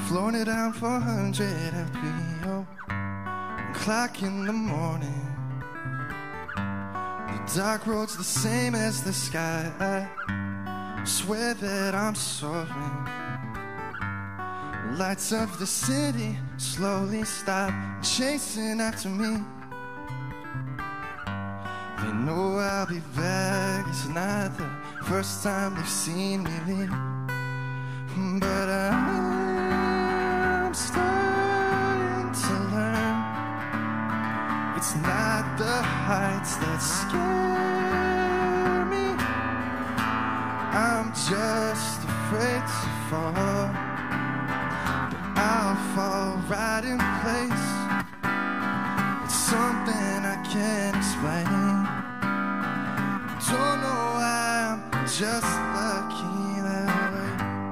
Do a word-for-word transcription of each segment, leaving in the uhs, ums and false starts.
Flown it down four hundred L P O, clock in the morning. The dark road's the same as the sky. I swear that I'm soaring. Lights of the city slowly stop chasing after me. They know I'll be back. It's not the first time they've seen me leave, but I'm starting to learn it's not the heights that scare me. I'm just afraid to fall, but I'll fall right in place. It's something I can't explain. Don't know why, I'm just lucky that way.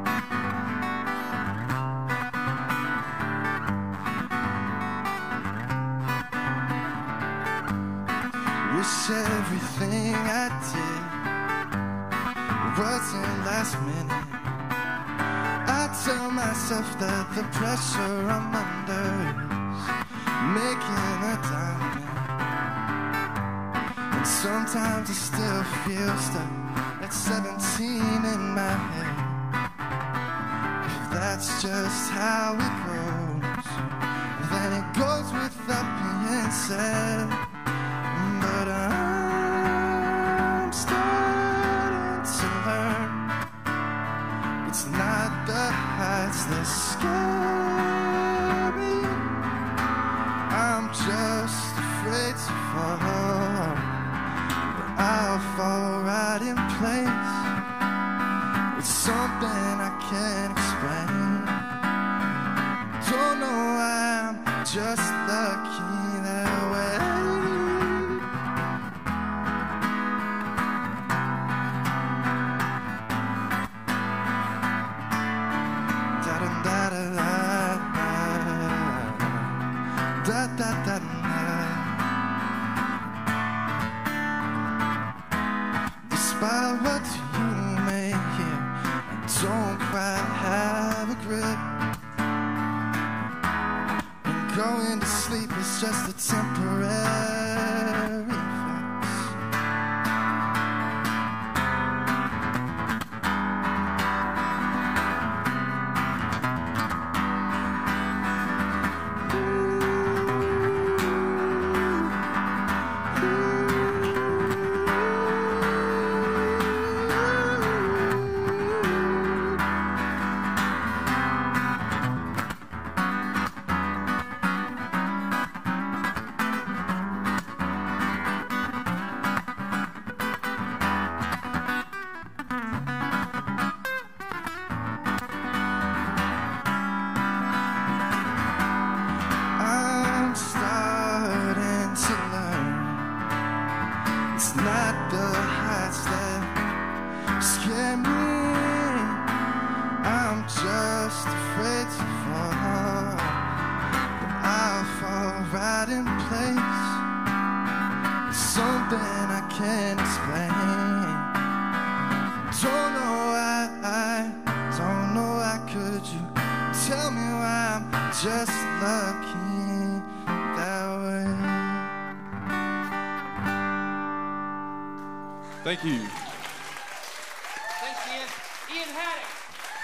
Wish everything I did wasn't last minute. I tell myself that the pressure I'm under is making a diamond. And sometimes I still feel stuck at seventeen in my head. If that's just how it goes, then it goes without being said. But I'm starting to learn it's not the heights that scare me. I'm just afraid to fall, but I'll fall right in place. It's something I can't explain. Don't know why, I'm just lucky that way. Da, da, da, da. Despite what you may hear, I don't quite have a grip. And going to sleep is just a temporary fix. It's not the heights that scare me. I'm just afraid to fall, but I'll fall right in place. It's something I can't explain. Don't know why, I don't know why. Could you tell me why? I'm just lucky that way. Thank you. Thanks, Ian. Ian Haddock.